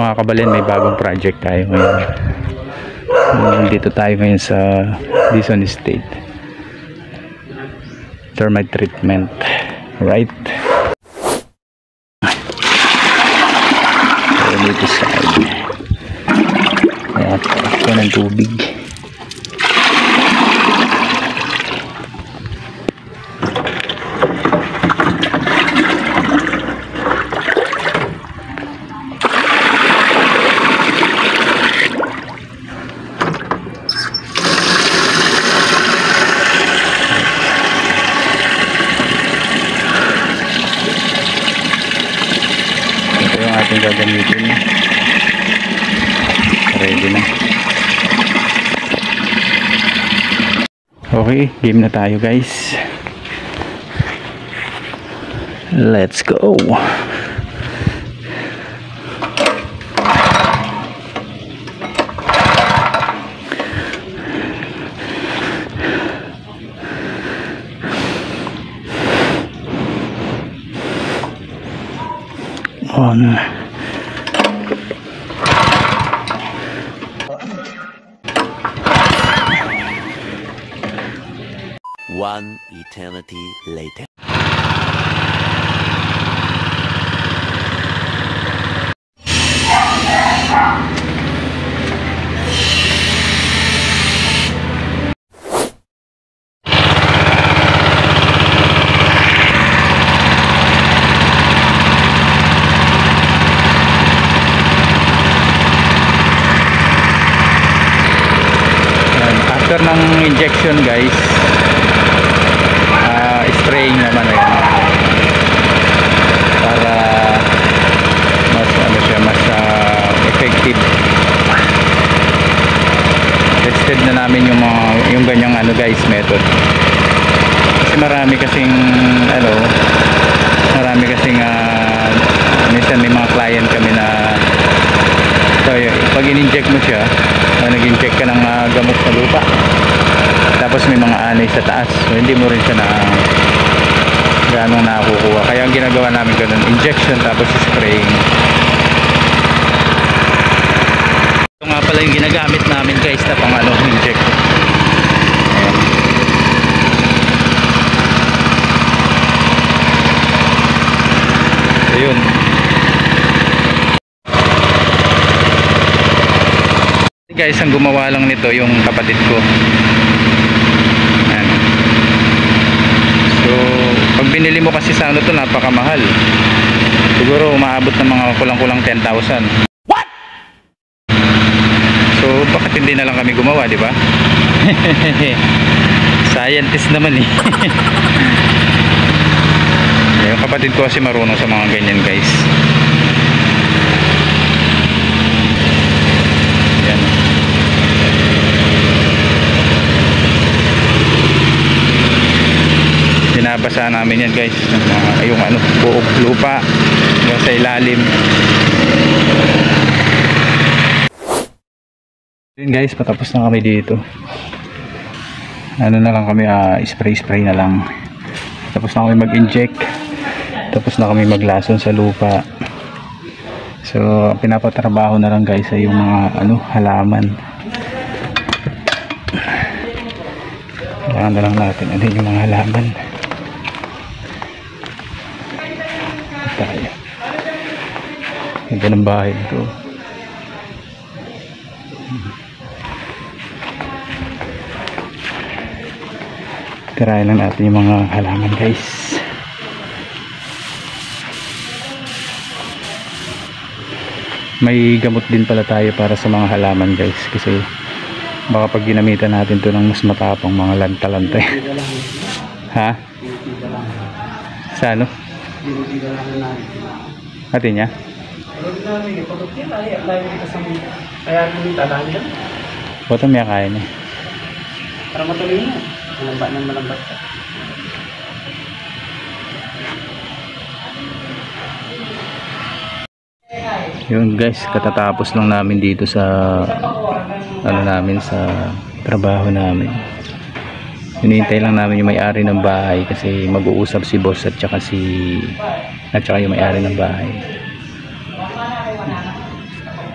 mga kabalin, may bagong project tayo ngayon. Dito tayo ngayon sa Dizon Estate. Termite treatment, right? So, dito side. Kaya ito ng tubig. Ating gagamitin. Ready na. Okay, game na tayo guys. Let's go. On. One eternity later. After ng injection guys, spraying naman ayan, para mas siya, mas effective. Tested na namin yung ganyang guys method, kasi marami kasing minsan may mga client kami na pag in-inject mo siya, nag-inject ka ng gamot sa lupa, tapos may mga anay sa taas, so hindi mo rin siya ganong nakukuha. Kaya ang ginagawa namin ganun, injection tapos spraying. Ito nga pala yung ginagamit namin guys na pang inject. Ayun. Guys, ang gumawa lang nito yung kapatid ko. Ayan. So pag binili mo kasi sa to, napakamahal. Siguro umaabot ng mga kulang-kulang 10,000. What? So bakit hindi na lang kami gumawa, di ba? Scientist naman eh. Yung kapatid ko kasi marunong sa mga ganyan guys. Binabasa namin yan guys, yung buong lupa sa ilalim. Yun guys, patapos na kami dito. Na lang kami, spray na lang. Tapos na kami mag-inject, tapos na kami maglason sa lupa. So pinapatrabaho na lang guys ay yung mga halaman. Kailangan na lang natin yung mga halaman. Tayo. Ganda ng bahay ito. Tirayan lang natin yung mga halaman guys. May gamot din pala tayo para sa mga halaman guys, kasi baka pag ginamitan natin to ng mas matapang mga lanta-lanta. Ha? Sa ano? Atin niya? Boto niya kaya niya. Para matuloy na. Malambat ka. Yun guys, katatapos lang namin dito sa sa trabaho namin. Hinihintay lang namin yung may-ari ng bahay kasi mag-uusap si boss at saka yung may-ari ng bahay.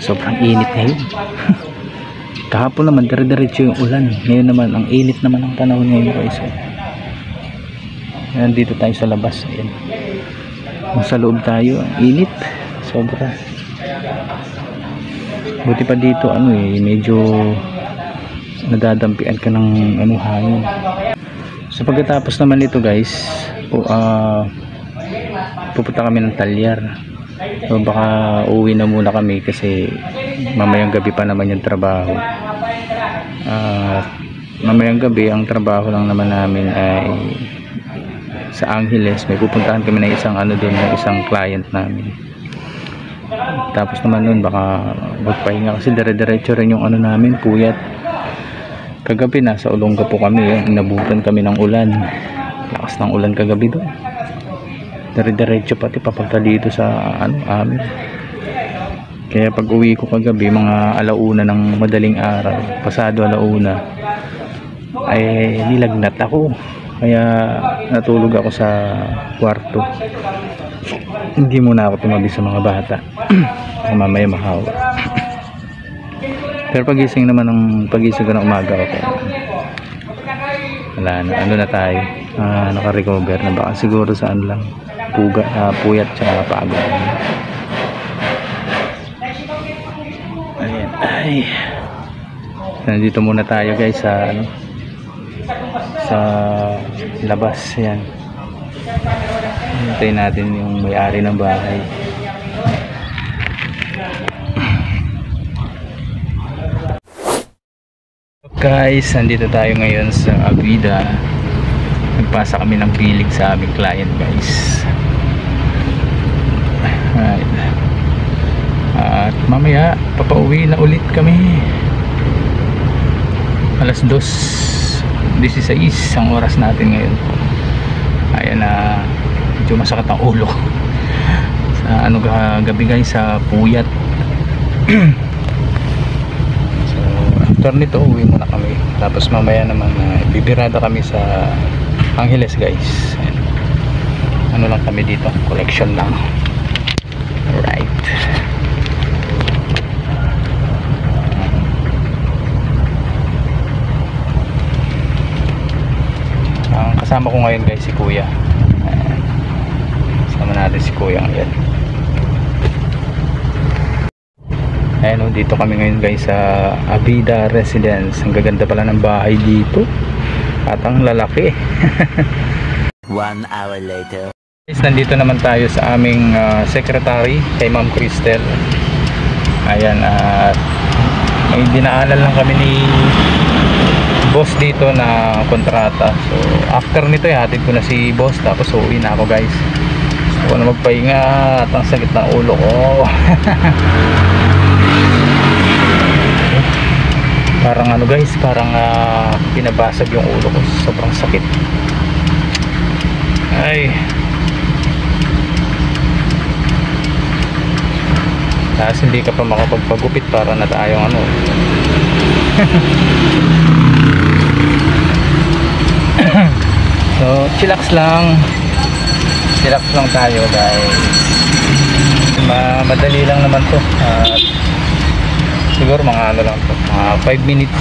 sobrang init ngayon. Kahapon naman dire-diretso yung ulan, ngayon naman ang init naman ang panahon ngayon guys. Nandito tayo sa labas, ayan. Kung sa loob tayo, ang init sobra. Buti pa dito medyo nadadampian ka ng hangin. So pagkatapos naman nito guys, pupunta kami ng Talyar. So baka uwi na muna kami kasi mamayang gabi pa naman yung trabaho. Mamayang gabi ang trabaho lang naman namin ay sa Angeles. May pupuntahan kami ng isang doon, ng isang client namin. Tapos naman nun baka magpahinga kasi dire-diretso rin yung namin, puyat. Kagabi nasa Olonga po kami, inabutan kami ng ulan. Lakas ng ulan kagabi doon. Dire-diretso pati papunta dito sa amin. Kaya pag uwi ko kagabi mga 1:00 ng madaling araw, pasado 1:00, ay nilagnat ako. Kaya natulog ako sa kwarto. Hindi muna ako tumabi sa mga bata. Mamaya mahawa. Pero pagising ko ng umaga ako, wala na, na tayo, naka-recover na. Baka siguro saan lang, puyat tsaka pagod. Ayan, ay nandito muna tayo guys sa labas. Ayan, hintayin natin yung may-ari ng bahay. Guys, nandito tayo ngayon sa Avida. Nagpasa kami ng pilig sa aming client guys. Right. At mamaya papauwi na ulit kami. 2:16 ang oras natin ngayon. Ayan na, medyo masakit ang ulo sa gabi guys, sa puyat. So after nito uwi muna kami, tapos mamaya naman bibirada kami sa Angeles guys. Ayan. Lang kami dito, collection lang. Alright. Ang kasama ko ngayon guys si Kuya. Kasama natin si Kuya ngayon. Ayan, dito kami ngayon guys sa Avida Residence. Ang gaganda pala ng bahay dito at ang lalaki. 1 hour later. Guys, nandito naman tayo sa aming secretary kay Ma'am Cristel. Ayan, may dinaanan lang kami ni boss dito na kontrata. So after nito hatid ko na si boss, tapos uwi na ako guys. Gusto ko na magpahinga at ang sakit ng ulo ko. Parang guys, parang pinabasag yung ulo ko, sobrang sakit. Ay, tapos hindi ka pa makapagpagupit para na tayong so chillax lang tayo guys. Madali lang naman to. Siguro mga lang to, mga 5 minutes.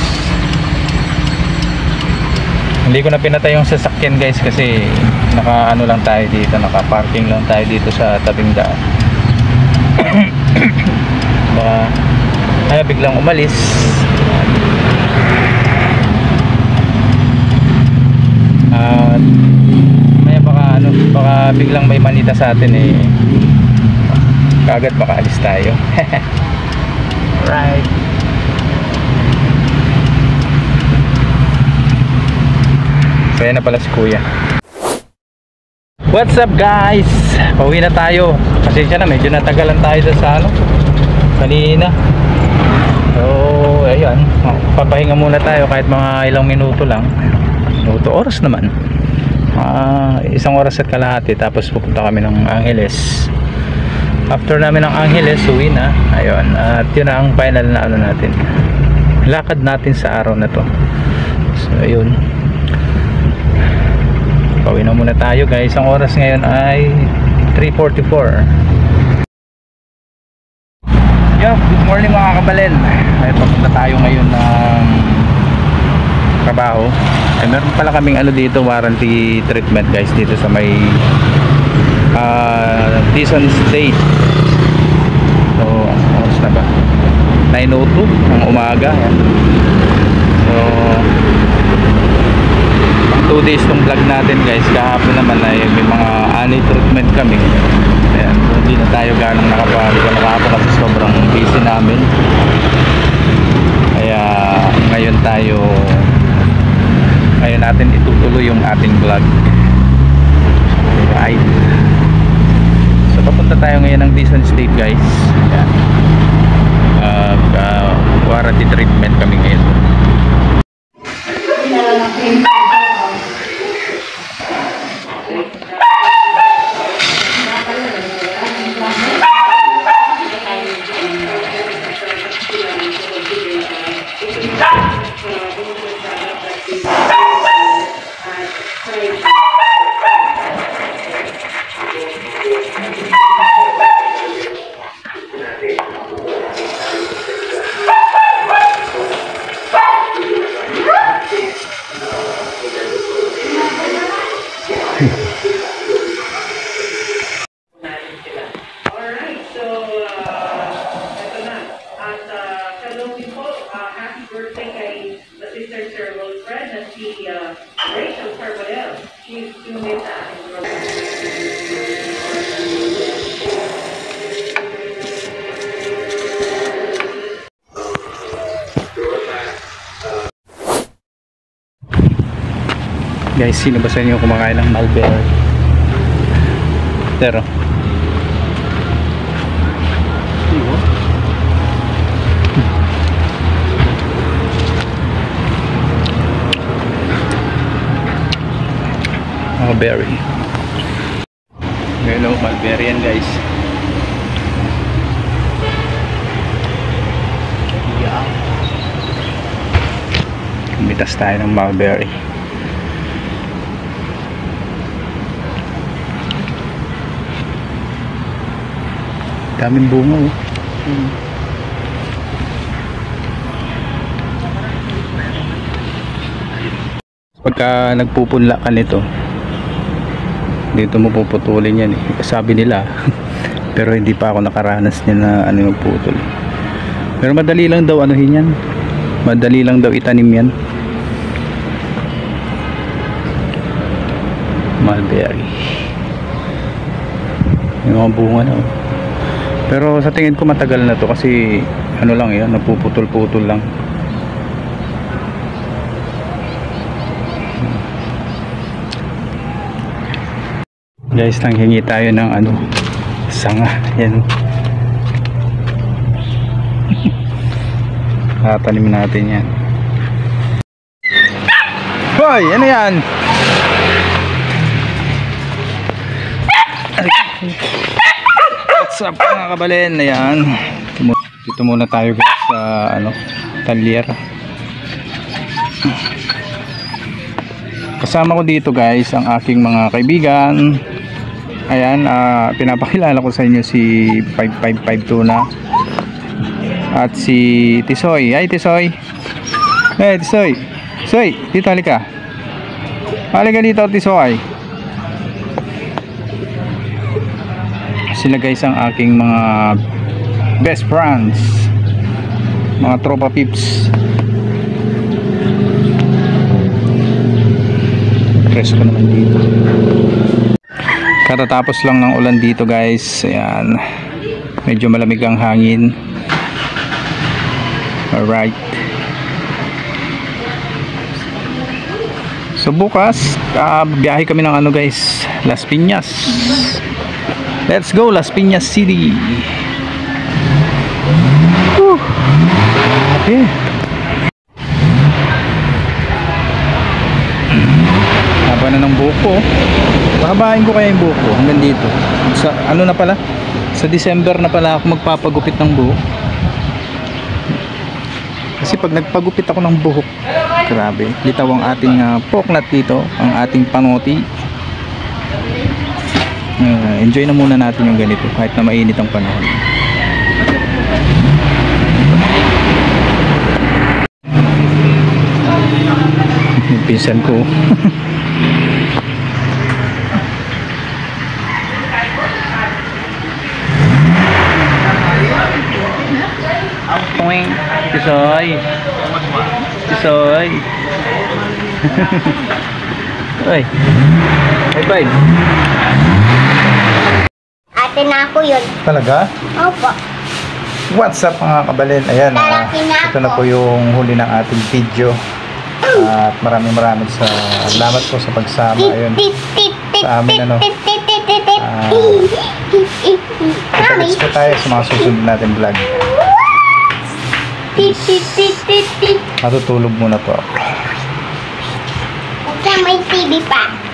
Hindi ko na pinatay yung sasakyan guys kasi naka lang tayo dito, naka parking lang tayo dito sa tabing daan. Baka biglang umalis. At may baka biglang may manita sa atin kaagad baka alis tayo. Right. Kaya na pala si Kuya. What's up guys? Pauwi na tayo. Pasensya na, medyo natagalan tayo sa kanina. So ayun, papahinga muna tayo kahit mga ilang minuto lang. Oras naman. 1 oras at kalahati, tapos pupunta kami ng Angeles. After namin ng Angeles, uwi na. Ayun, at yun na ang final na natin, lakad natin sa araw na to. So ayun, pauwi na muna tayo guys. Ang oras ngayon ay 3:44. Yo, good morning mga kabalen. Ay, papunta tayo ngayon ng trabaho. Ay, meron pala kaming ano dito, warranty treatment guys, dito sa may Dizon State. So, oras na ba? 9:02 ng umaga. Ayan. So, pang 2 days tong vlog natin guys. Kahapon naman ay may mga annual treatment kami. Ayan, so hindi na tayo ganang nakapagano kahapon kasi sobrang busy namin. Kaya ngayon natin itutuloy yung ating vlog. Right. So papunta tayo ngayon ng Dizon State guys. Ayan. Warranty treatment kami ngayon. Alright, so ito na. At saluhin po, happy birthday kay the sister Sir Wilfred na si Rachel Carbonell. She's 2 minutes Guys, sino ba sa inyo kumakain ng Malberry? Pero Malberry. Hello, Malberry yan guys. Yeah. Kumitas tayo ng Malberry. Daming bunga oh. Pagka nagpupunla ka nito, dito mo puputulin yan eh. Sabi nila pero hindi pa ako nakaranas niya na ano magputol. Pero madali lang daw anuhin yan. Madali lang daw itanim yan. Mulberry. Yung mga bunga na oh. Pero sa tingin ko matagal na to kasi ano lang yan, napuputol-putol lang. Guys, nanghingi tayo ng ano, sanga. Yan. Tatanim natin yan. Hoy, ano yan? What's up mga kabalen? Ayan, dito muna tayo guys sa ano, talyer. Kasama ko dito guys ang aking mga kaibigan. Ayan, pinapakilala ko sa inyo si 5552 na at si Tisoy. Ay Tisoy. Hey Tisoy. Tisoy, dito halika. Halika dito Tisoy. Sila guys ang aking mga best friends, mga tropa pips. Presko naman dito. Katatapos lang ng ulan dito guys. Ayan, medyo malamig ang hangin. Alright, so bukas biyahe kami ng ano guys, Las Piñas. Let's go Las Piñas City. Okay. Haba na ng buko. Pahabain ko kaya yung buko hanggang dito. Sa ano na pala? Sa December na pala ako magpapagupit ng buhok. Kasi pag nagpagupit ako ng buhok, grabe, litaw ang ating poknat dito, ang ating panoti. Enjoy na muna natin yung ganito kahit na mainit ang panahon. yung pinsan ko. Poing, Tisoy. Tisoy. Oy. High five. Ate na ako yun. Talaga? Opo. What's up mga kabalin? Ayan, Lalaki na ito na ako. po yung huli ng ating video. At maraming salamat po sa pagsama. Ayun. Sa amin, ano. Mami. Pagkits po tayo sa mga susunod natin vlog. Matutulog muna po ako. Okay, may TV pa.